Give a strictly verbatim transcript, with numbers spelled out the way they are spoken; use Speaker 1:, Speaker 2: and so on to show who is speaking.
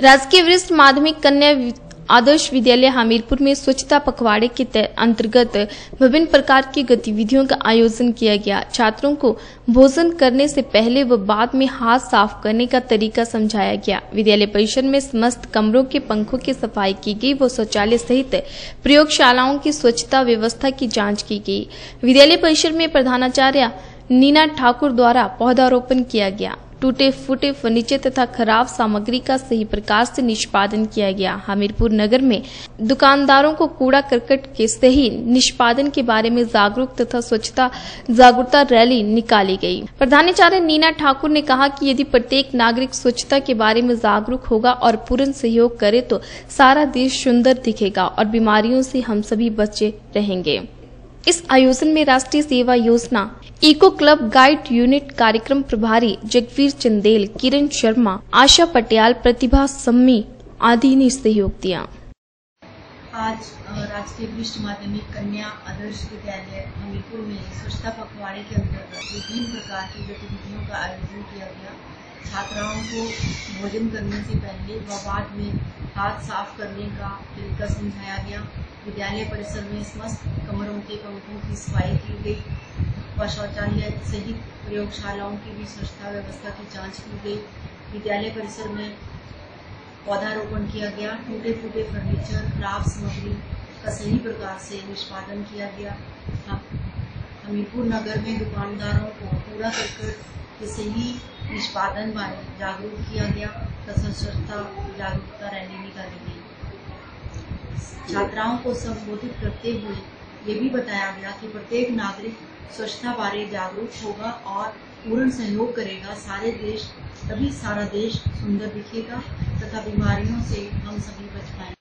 Speaker 1: राजकीय वरिष्ठ माध्यमिक कन्या आदर्श विद्यालय हमीरपुर में स्वच्छता पखवाड़े के अंतर्गत विभिन्न प्रकार की गतिविधियों का आयोजन किया गया। छात्रों को भोजन करने से पहले व बाद में हाथ साफ करने का तरीका समझाया गया। विद्यालय परिसर में समस्त कमरों के पंखों की सफाई की गई व शौचालय सहित प्रयोगशालाओं की स्वच्छता व्यवस्था की जाँच की गई। विद्यालय परिसर में प्रधानाचार्य नीना ठाकुर द्वारा पौधारोपण किया गया। टूटे फूटे फर्नीचर तथा खराब सामग्री का सही प्रकार से निष्पादन किया गया। हमीरपुर नगर में दुकानदारों को कूड़ा करकट के सही निष्पादन के बारे में जागरूक तथा स्वच्छता जागरूकता रैली निकाली गई। प्रधानाचार्य नीना ठाकुर ने कहा कि यदि प्रत्येक नागरिक स्वच्छता के बारे में जागरूक होगा और पूर्ण सहयोग करे तो सारा देश सुंदर दिखेगा और बीमारियों से हम सभी बचे रहेंगे। इस आयोजन में राष्ट्रीय सेवा योजना, इको क्लब गाइड यूनिट कार्यक्रम प्रभारी जगवीर चंदेल, किरण शर्मा, आशा पटियाल, प्रतिभा सम्मी आदि ने सहयोग दिया।
Speaker 2: आज राजकीय वरिष्ठ माध्यमिक कन्या आदर्श विद्यालय हमीरपुर में स्वच्छता पखवाड़े के अंतर्गत विभिन्न प्रकार की गतिविधियों का आयोजन किया गया। छात्राओं को भोजन करने से पहले व बाद में हाथ साफ करने का तरीका समझाया गया। विद्यालय परिसर में समस्त कमरों के पंखों की सफाई की गई व शौचालय सहित प्रयोगशालाओं की भी स्वच्छता व्यवस्था की जांच की गई। विद्यालय परिसर में पौधारोपण किया गया। टूटे फूटे फर्नीचर, खराब सामग्री का सही प्रकार से निष्पादन किया गया। हमीरपुर नगर में दुकानदारों को कूड़ा करकट के सही निष्पादन बारे जागरूक किया गया तथा स्वच्छता जागरूकता रैली निकाली गई। छात्राओं को संबोधित करते हुए ये भी बताया गया कि प्रत्येक नागरिक स्वच्छता बारे जागरूक होगा और पूर्ण सहयोग करेगा सारे देश तभी सारा देश सुंदर दिखेगा तथा बीमारियों से हम सभी बच पाएंगे।